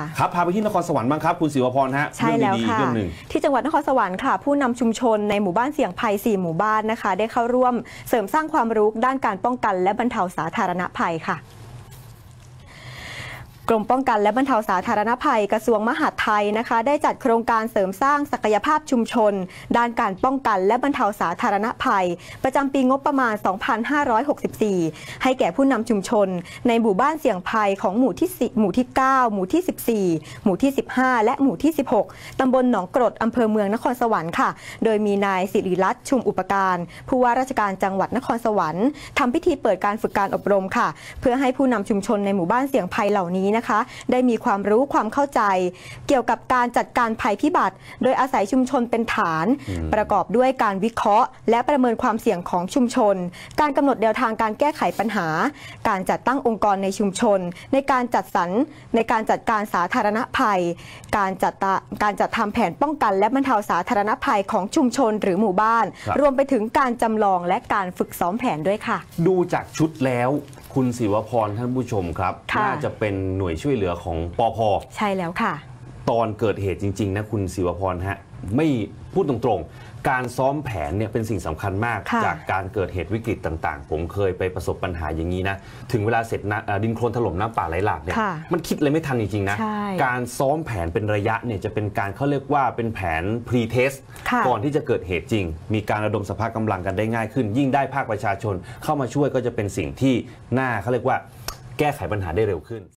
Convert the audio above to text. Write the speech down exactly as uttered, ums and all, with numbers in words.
ครับพาไปที่นครสวรรค์บ้างครับคุณศิวพรฮะใช่แล้วค่ะที่จังหวัดนครสวรรค์ค่ะผู้นำชุมชนในหมู่บ้านเสี่ยงภัยสี่หมู่บ้านนะคะได้เข้าร่วมเสริมสร้างความรู้ด้านการป้องกันและบรรเทาสาธารณภัยค่ะกรมป้องกันและบรรเทาสาธารณภัยกระทรวงมหาดไทยนะคะได้จัดโครงการเสริมสร้างศักยภาพชุมชนด้านการป้องกันและบรรเทาสาธารณภัยประจำปีงบประมาณ สองพันห้าร้อยหกสิบสี่ ให้แก่ผู้นำชุมชนในหมู่บ้านเสี่ยงภัยของหมู่ที่สิบหมู่ที่เก้าหมู่ที่สิบสี่หมู่ที่สิบห้าและหมู่ที่สิบหกตำบลหนองกรดอำเภอเมืองนครสวรรค์ค่ะโดยมีนายศิริรัตน์ชุมอุปการผู้ว่าราชการจังหวัดนครสวรรค์ทำพิธีเปิดการฝึกการอบรมค่ะเพื่อให้ผู้นำชุมชนในหมู่บ้านเสี่ยงภัยเหล่านี้นะคะได้มีความรู้ความเข้าใจเกี่ยวกับการจัดการภัยพิบัติโดยอาศัยชุมชนเป็นฐานประกอบด้วยการวิเคราะห์และประเมินความเสี่ยงของชุมชนการกำหนดแนวทางการแก้ไขปัญหาการจัดตั้งองค์กรในชุมชนในการจัดสรรในการจัดการสาธารณภัยการจัดการจัดทำแผนป้องกันและบรรเทาสาธารณภัยของชุมชนหรือหมู่บ้านรวมไปถึงการจำลองและการฝึกซ้อมแผนด้วยค่ะดูจากชุดแล้วคุณศิวพรท่านผู้ชมครับน่าจะเป็นหน่วยช่วยเหลือของปภ. ใช่แล้วค่ะตอนเกิดเหตุจริงๆนะคุณศิวพรฮะไม่พูดตรงๆการซ้อมแผนเนี่ยเป็นสิ่งสำคัญมากจากการเกิดเหตุวิกฤตต่างๆผมเคยไปประสบปัญหาอย่างนี้นะถึงเวลาเสร็จดินโคลนถล่มน้ำป่าไหลหลากเนี่ยมันคิดอะไรไม่ทันจริงๆนะการซ้อมแผนเป็นระยะเนี่ยจะเป็นการเขาเรียกว่าเป็นแผน pre-test ก่อนที่จะเกิดเหตุจริงมีการระดมสภาพกำลังกันได้ง่ายขึ้นยิ่งได้ภาคประชาชนเข้ามาช่วยก็จะเป็นสิ่งที่น่าเขาเรียกว่าแก้ไขปัญหาได้เร็วขึ้น